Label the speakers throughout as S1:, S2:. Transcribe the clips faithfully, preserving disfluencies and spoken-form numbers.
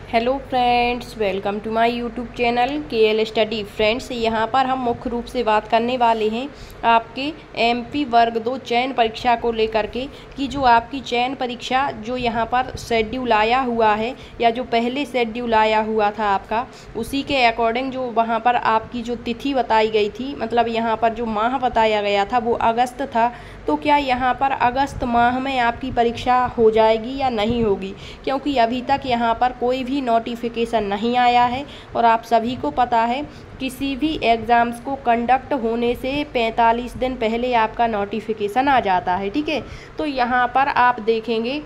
S1: Hello friends, welcome to my YouTube channel K L study. Friends, यहाँ पर हम मुख्य रूप से बात करने वाले हैं आपके एमपी वर्ग दो चयन परीक्षा को लेकर के कि जो आपकी चयन परीक्षा जो यहाँ पर शेड्यूल आया हुआ है या जो पहले शेड्यूल आया हुआ था आपका, उसी के अकॉर्डिंग जो वहाँ पर आपकी जो तिथि बताई गई थी, मतलब यहाँ पर जो माह बताया गया था वो अगस्त था। तो क्या यहाँ पर अगस्त माह में आपकी परीक्षा हो जाएगी या नहीं होगी, क्योंकि अभी तक यहाँ पर कोई भी नोटिफिकेशन नहीं आया है। और आप सभी को पता है किसी भी एग्ज़ाम्स को कंडक्ट होने से पैंतालीस दिन पहले आपका नोटिफिकेशन आ जाता है। ठीक है, तो यहाँ पर आप देखेंगे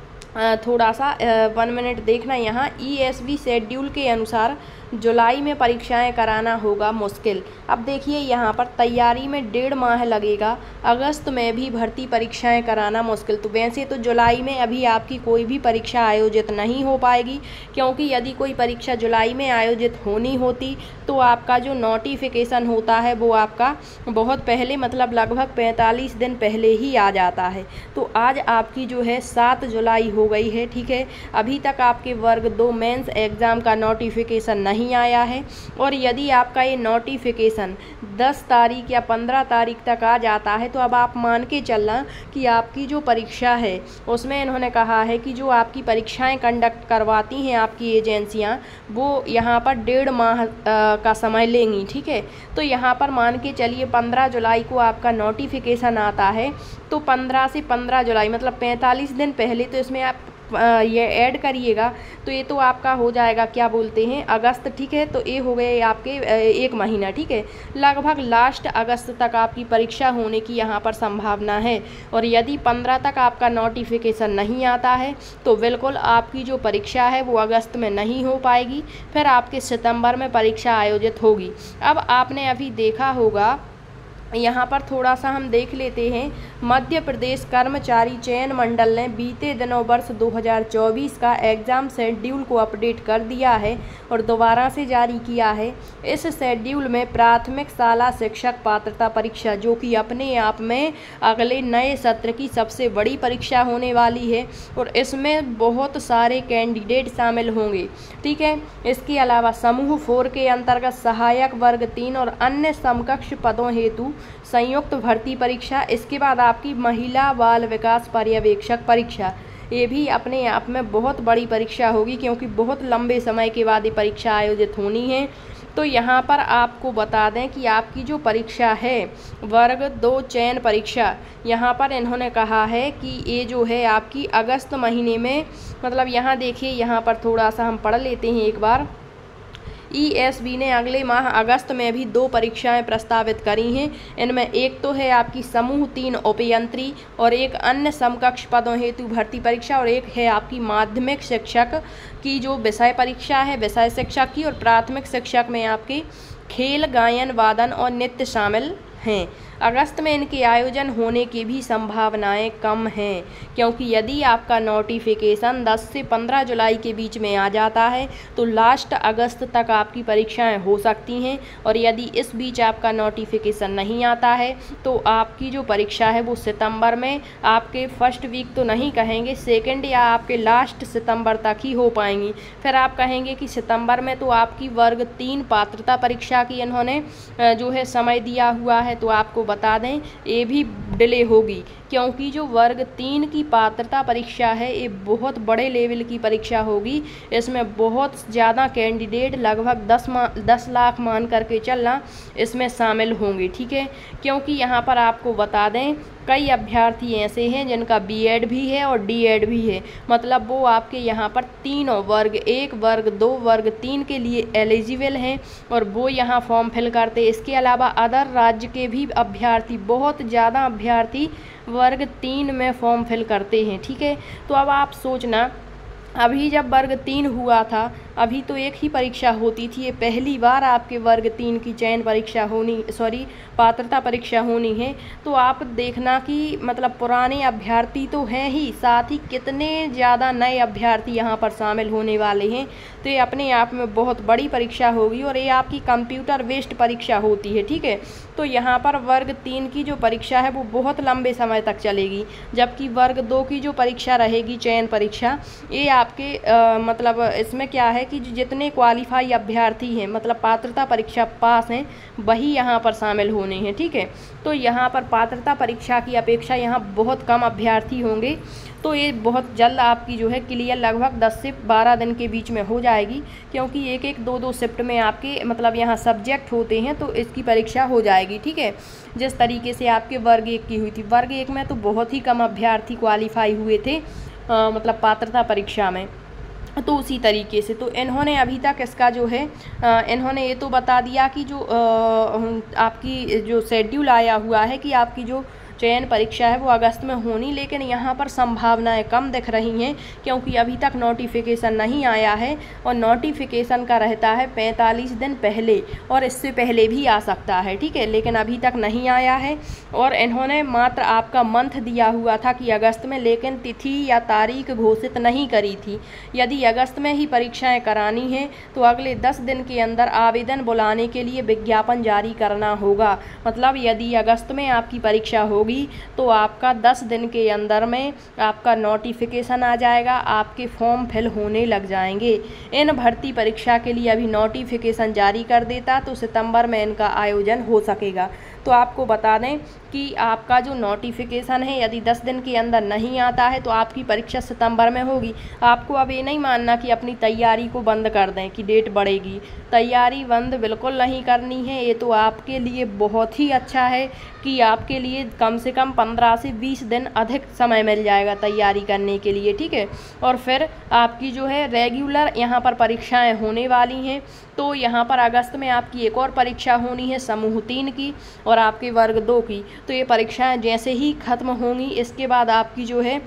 S1: थोड़ा सा वन मिनट देखना। यहाँ ईएसवी शेड्यूल के अनुसार जुलाई में परीक्षाएं कराना होगा मुश्किल। अब देखिए यहाँ पर तैयारी में डेढ़ माह लगेगा, अगस्त में भी भर्ती परीक्षाएं कराना मुश्किल। तो वैसे तो जुलाई में अभी आपकी कोई भी परीक्षा आयोजित नहीं हो पाएगी, क्योंकि यदि कोई परीक्षा जुलाई में आयोजित होनी होती तो आपका जो नोटिफिकेशन होता है वो आपका बहुत पहले, मतलब लगभग पैंतालीस दिन पहले ही आ जाता है। तो आज आपकी जो है सात जुलाई हो गई है। ठीक है, अभी तक आपके वर्ग दो मेंस एग्ज़ाम का नोटिफिकेशन नहीं नहीं आया है। और यदि आपका ये नोटिफिकेशन दस तारीख या पंद्रह तारीख तक आ जाता है तो अब आप मान के चलना कि आपकी जो परीक्षा है उसमें इन्होंने कहा है कि जो आपकी परीक्षाएं कंडक्ट करवाती हैं आपकी एजेंसियां, वो यहाँ पर डेढ़ माह का समय लेंगी। ठीक है, तो यहाँ पर मान के चलिए पंद्रह जुलाई को आपका नोटिफिकेशन आता है, तो पंद्रह से पंद्रह जुलाई मतलब पैंतालीस दिन पहले, तो इसमें आप ये ऐड करिएगा तो ये तो आपका हो जाएगा, क्या बोलते हैं, अगस्त। ठीक है, तो ये हो गए आपके एक महीना। ठीक है, लगभग लास्ट अगस्त तक आपकी परीक्षा होने की यहाँ पर संभावना है। और यदि पंद्रह तक आपका नोटिफिकेशन नहीं आता है तो बिल्कुल आपकी जो परीक्षा है वो अगस्त में नहीं हो पाएगी, फिर आपके सितंबर में परीक्षा आयोजित होगी। अब आपने अभी देखा होगा, यहाँ पर थोड़ा सा हम देख लेते हैं। मध्य प्रदेश कर्मचारी चयन मंडल ने बीते दिनों वर्ष दो हज़ार चौबीस का एग्ज़ाम शेड्यूल को अपडेट कर दिया है और दोबारा से जारी किया है। इस शेड्यूल में प्राथमिक शाला शिक्षक पात्रता परीक्षा, जो कि अपने आप में अगले नए सत्र की सबसे बड़ी परीक्षा होने वाली है और इसमें बहुत सारे कैंडिडेट शामिल होंगे। ठीक है, इसके अलावा समूह फोर के अंतर्गत सहायक वर्ग तीन और अन्य समकक्ष पदों हेतु संयुक्त भर्ती परीक्षा। इसके बाद आपकी महिला बाल विकास पर्यवेक्षक परीक्षा, ये भी अपने आप में बहुत बड़ी परीक्षा होगी, क्योंकि बहुत लंबे समय के बाद ये परीक्षा आयोजित होनी है। तो यहाँ पर आपको बता दें कि आपकी जो परीक्षा है वर्ग दो चयन परीक्षा, यहाँ पर इन्होंने कहा है कि ये जो है आपकी अगस्त महीने में, मतलब यहाँ देखिए, यहाँ पर थोड़ा सा हम पढ़ लेते हैं एक बार। ईएसवी ने अगले माह अगस्त में भी दो परीक्षाएं प्रस्तावित करी हैं। इनमें एक तो है आपकी समूह तीन अभियंत्री और एक अन्य समकक्ष पदों हेतु भर्ती परीक्षा, और एक है आपकी माध्यमिक शिक्षक की जो विषय परीक्षा है, विषय शिक्षक की। और प्राथमिक शिक्षक में आपके खेल, गायन, वादन और नृत्य शामिल हैं। अगस्त में इनके आयोजन होने की भी संभावनाएं कम हैं, क्योंकि यदि आपका नोटिफिकेशन दस से पंद्रह जुलाई के बीच में आ जाता है तो लास्ट अगस्त तक आपकी परीक्षाएं हो सकती हैं। और यदि इस बीच आपका नोटिफिकेशन नहीं आता है तो आपकी जो परीक्षा है वो सितंबर में, आपके फर्स्ट वीक तो नहीं कहेंगे, सेकेंड या आपके लास्ट सितंबर तक ही हो पाएंगी। फिर आप कहेंगे कि सितंबर में तो आपकी वर्ग तीन पात्रता परीक्षा की इन्होंने जो है समय दिया हुआ है, तो आपको बता दें ये भी डिले होगी, क्योंकि जो वर्ग तीन की पात्रता परीक्षा है ये बहुत बड़े लेवल की परीक्षा होगी। इसमें बहुत ज़्यादा कैंडिडेट, लगभग दस मा दस लाख मान करके चलना, इसमें शामिल होंगे। ठीक है, क्योंकि यहाँ पर आपको बता दें कई अभ्यर्थी ऐसे हैं जिनका बीएड भी है और डीएड भी है, मतलब वो आपके यहाँ पर तीनों वर्ग एक, वर्ग दो, वर्ग तीन के लिए एलिजिबल हैं और वो यहाँ फॉर्म फिल करते। इसके अलावा अदर राज्य के भी अभ्यर्थी, बहुत ज़्यादा अभ्यर्थी वर्ग तीन में फॉर्म फिल करते हैं। ठीक है, तो अब आप सोचना, अभी जब वर्ग तीन हुआ था, अभी तो एक ही परीक्षा होती थी, ये पहली बार आपके वर्ग तीन की चयन परीक्षा होनी, सॉरी पात्रता परीक्षा होनी है। तो आप देखना कि मतलब पुराने अभ्यर्थी तो हैं ही, साथ ही कितने ज़्यादा नए अभ्यर्थी यहाँ पर शामिल होने वाले हैं। तो ये अपने आप में बहुत बड़ी परीक्षा होगी और ये आपकी कंप्यूटर बेस्ड परीक्षा होती है। ठीक है, तो यहाँ पर वर्ग तीन की जो परीक्षा है वो बहुत लंबे समय तक चलेगी, जबकि वर्ग दो की जो परीक्षा रहेगी चयन परीक्षा, ये आपके आ, मतलब इसमें क्या है कि जितने क्वालिफाई अभ्यर्थी हैं, मतलब पात्रता परीक्षा पास हैं, वही यहाँ पर शामिल होने हैं। ठीक है, तो यहाँ पर पात्रता परीक्षा की अपेक्षा यहाँ बहुत कम अभ्यर्थी होंगे, तो ये बहुत जल्द आपकी जो है क्लियर लगभग दस से बारह दिन के बीच में हो जाएगी, क्योंकि एक एक दो दो शिफ्ट में आपके मतलब यहाँ सब्जेक्ट होते हैं, तो इसकी परीक्षा हो जाएगी। ठीक है, जिस तरीके से आपके वर्ग एक की हुई थी, वर्ग एक में तो बहुत ही कम अभ्यर्थी क्वालिफाई हुए थे आ, मतलब पात्रता परीक्षा में, तो उसी तरीके से तो इन्होंने अभी तक इसका जो है आ, इन्होंने ये तो बता दिया कि जो आ, आपकी जो शेड्यूल आया हुआ है कि आपकी जो चयन परीक्षा है वो अगस्त में होनी, लेकिन यहाँ पर संभावनाएं कम दिख रही हैं, क्योंकि अभी तक नोटिफिकेशन नहीं आया है, और नोटिफिकेशन का रहता है पैंतालीस दिन पहले, और इससे पहले भी आ सकता है। ठीक है, लेकिन अभी तक नहीं आया है, और इन्होंने मात्र आपका मंथ दिया हुआ था कि अगस्त में, लेकिन तिथि या तारीख घोषित नहीं करी थी। यदि अगस्त में ही परीक्षाएँ करानी हैं तो अगले दस दिन के अंदर आवेदन बुलाने के लिए विज्ञापन जारी करना होगा। मतलब यदि अगस्त में आपकी परीक्षा होगी तो आपका दस दिन के अंदर में आपका नोटिफिकेशन आ जाएगा, आपके फॉर्म फिल होने लग जाएंगे। इन भर्ती परीक्षा के लिए अभी नोटिफिकेशन जारी कर देता तो सितंबर में इनका आयोजन हो सकेगा। तो आपको बता दें कि आपका जो नोटिफिकेशन है यदि दस दिन के अंदर नहीं आता है तो आपकी परीक्षा सितंबर में होगी। आपको अब ये नहीं मानना कि अपनी तैयारी को बंद कर दें कि डेट बढ़ेगी, तैयारी बंद बिल्कुल नहीं करनी है। ये तो आपके लिए बहुत ही अच्छा है कि आपके लिए कम से कम पंद्रह से बीस दिन अधिक समय मिल जाएगा तैयारी करने के लिए। ठीक है, और फिर आपकी जो है रेगुलर यहाँ पर परीक्षाएं होने वाली हैं। तो यहाँ पर अगस्त में आपकी एक और परीक्षा होनी है समूह तीन की और आपके वर्ग दो की। तो ये परीक्षाएं जैसे ही खत्म होंगी इसके बाद आपकी जो है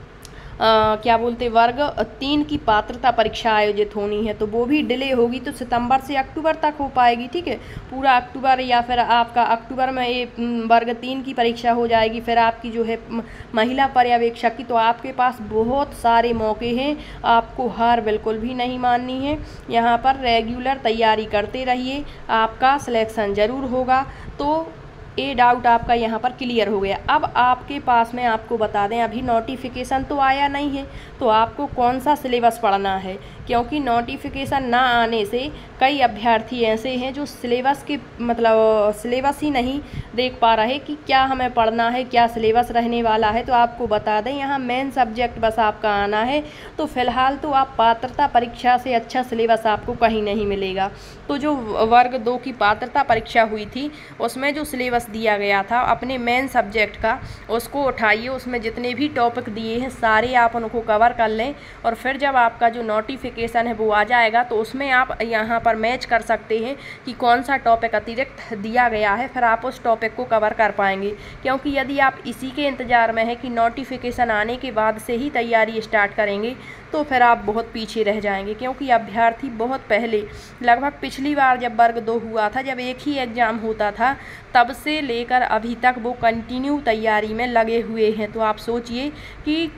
S1: आ, क्या बोलते वर्ग तीन की पात्रता परीक्षा आयोजित होनी है, तो वो भी डिले होगी, तो सितंबर से अक्टूबर तक हो पाएगी। ठीक है, पूरा अक्टूबर या फिर आपका अक्टूबर में ये वर्ग तीन की परीक्षा हो जाएगी। फिर आपकी जो है महिला पर्यवेक्षक की, तो आपके पास बहुत सारे मौके हैं, आपको हार बिल्कुल भी नहीं माननी है। यहाँ पर रेगुलर तैयारी करते रहिए, आपका सिलेक्शन ज़रूर होगा। तो ये डाउट आपका यहाँ पर क्लियर हो गया। अब आपके पास में आपको बता दें अभी नोटिफिकेशन तो आया नहीं है, तो आपको कौन सा सिलेबस पढ़ना है, क्योंकि नोटिफिकेशन ना आने से कई अभ्यर्थी ऐसे हैं जो सिलेबस के मतलब सिलेबस ही नहीं देख पा रहे कि क्या हमें पढ़ना है, क्या सिलेबस रहने वाला है। तो आपको बता दें यहाँ मेन सब्जेक्ट बस आपका आना है, तो फिलहाल तो आप पात्रता परीक्षा से अच्छा सिलेबस आपको कहीं नहीं मिलेगा। तो जो वर्ग दो की पात्रता परीक्षा हुई थी उसमें जो सिलेबस दिया गया था अपने मेन सब्जेक्ट का, उसको उठाइए, उसमें जितने भी टॉपिक दिए हैं सारे आप उनको कवर कर लें, और फिर जब आपका जो नोटिफिकेशन है वो आ जाएगा तो उसमें आप यहाँ पर मैच कर सकते हैं कि कौन सा टॉपिक अतिरिक्त दिया गया है, फिर आप उस टॉपिक को कवर कर पाएंगे। क्योंकि यदि आप इसी के इंतज़ार में है कि नोटिफिकेशन आने के बाद से ही तैयारी स्टार्ट करेंगे तो फिर आप बहुत पीछे रह जाएंगे, क्योंकि अभ्यर्थी बहुत पहले लगभग पिछली बार जब वर्ग दो हुआ था, जब एक ही एग्ज़ाम होता था, तब से लेकर अभी तक वो कंटिन्यू तैयारी में लगे हुए हैं। तो आप सोचिए कि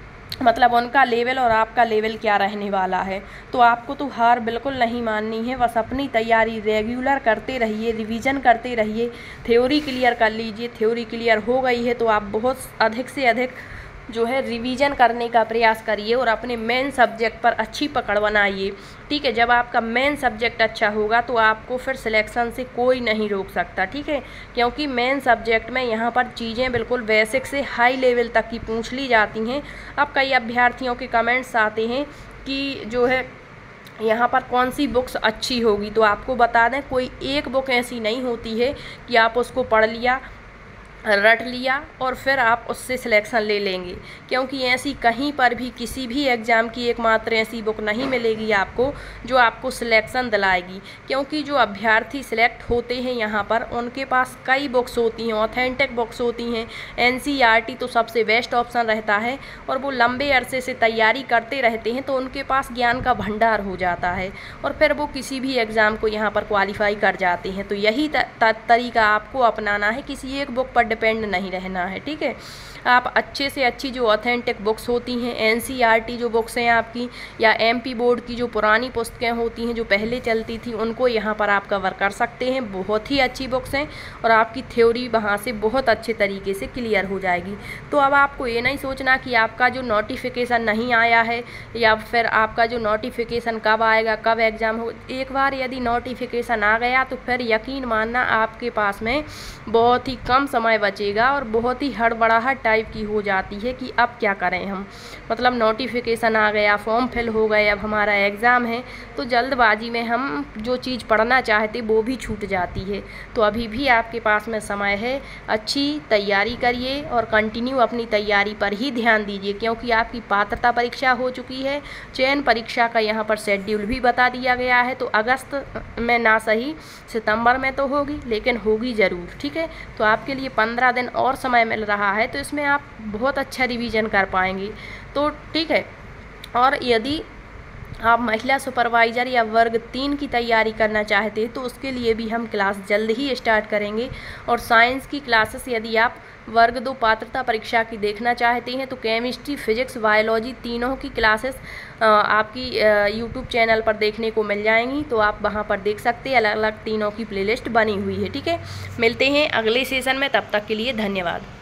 S1: मतलब उनका लेवल और आपका लेवल क्या रहने वाला है। तो आपको तो हार बिल्कुल नहीं माननी है, बस अपनी तैयारी रेगुलर करते रहिए, रिवीजन करते रहिए, थ्योरी क्लियर कर लीजिए। थ्योरी क्लियर हो गई है तो आप बहुत अधिक से अधिक जो है रिवीजन करने का प्रयास करिए और अपने मेन सब्जेक्ट पर अच्छी पकड़ बनाइए। ठीक है, जब आपका मेन सब्जेक्ट अच्छा होगा तो आपको फिर सिलेक्शन से कोई नहीं रोक सकता। ठीक है, क्योंकि मेन सब्जेक्ट में यहाँ पर चीज़ें बिल्कुल बेसिक से हाई लेवल तक की पूछ ली जाती हैं। अब कई अभ्यर्थियों के कमेंट्स आते हैं कि जो है यहाँ पर कौन सी बुक्स अच्छी होगी, तो आपको बता दें कोई एक बुक ऐसी नहीं होती है कि आप उसको पढ़ लिया, रट लिया और फिर आप उससे सिलेक्शन ले लेंगे, क्योंकि ऐसी कहीं पर भी किसी भी एग्ज़ाम की एकमात्र ऐसी बुक नहीं मिलेगी आपको जो आपको सिलेक्शन दिलाएगी। क्योंकि जो अभ्यर्थी सिलेक्ट होते हैं यहाँ पर उनके पास कई बुक्स होती हैं, ऑथेंटिक बुक्स होती हैं। एनसीईआरटी तो सबसे बेस्ट ऑप्शन रहता है और वो लंबे अरसे से तैयारी करते रहते हैं, तो उनके पास ज्ञान का भंडार हो जाता है और फिर वो किसी भी एग्ज़ाम को यहाँ पर क्वालिफाई कर जाते हैं। तो यही तरीका आपको अपनाना है, किसी एक बुक पर डिपेंड नहीं रहना है। ठीक है, आप अच्छे से अच्छी जो ऑथेंटिक बुक्स होती हैं, एनसीईआरटी जो बुक्स हैं आपकी, या एमपी बोर्ड की जो पुरानी पुस्तकें होती हैं जो पहले चलती थी, उनको यहाँ पर आप कवर कर सकते हैं। बहुत ही अच्छी बुक्स हैं और आपकी थ्योरी वहाँ से बहुत अच्छे तरीके से क्लियर हो जाएगी। तो अब आपको ये नहीं सोचना कि आपका जो नोटिफिकेशन नहीं आया है या फिर आपका जो नोटिफिकेशन कब आएगा, कब एग्ज़ाम हो। एक बार यदि नोटिफिकेशन आ गया तो फिर यकीन मानना आपके पास में बहुत ही कम समय बचेगा और बहुत ही हड़बड़ाहट टाइप की हो जाती है कि अब क्या करें हम। मतलब नोटिफिकेशन आ गया, फॉर्म फिल हो गए, अब हमारा एग्ज़ाम है, तो जल्दबाजी में हम जो चीज़ पढ़ना चाहते वो भी छूट जाती है। तो अभी भी आपके पास में समय है, अच्छी तैयारी करिए और कंटिन्यू अपनी तैयारी पर ही ध्यान दीजिए, क्योंकि आपकी पात्रता परीक्षा हो चुकी है। चयन परीक्षा का यहाँ पर शेड्यूल भी बता दिया गया है, तो अगस्त में ना सही सितंबर में तो होगी, लेकिन होगी ज़रूर। ठीक है, तो आपके लिए पंद्रह दिन और समय मिल रहा है, तो इसमें आप बहुत अच्छा रिवीजन कर पाएंगे। तो ठीक है, और यदि आप महिला सुपरवाइज़र या वर्ग तीन की तैयारी करना चाहते हैं तो उसके लिए भी हम क्लास जल्द ही स्टार्ट करेंगे। और साइंस की क्लासेस यदि आप वर्ग दो पात्रता परीक्षा की देखना चाहते हैं तो केमिस्ट्री, फिजिक्स, बायोलॉजी तीनों की क्लासेस आपकी यूट्यूब चैनल पर देखने को मिल जाएंगी। तो आप वहां पर देख सकते हैं, अलग अलग तीनों की प्लेलिस्ट बनी हुई है। ठीक है, मिलते हैं अगले सेशन में, तब तक के लिए धन्यवाद।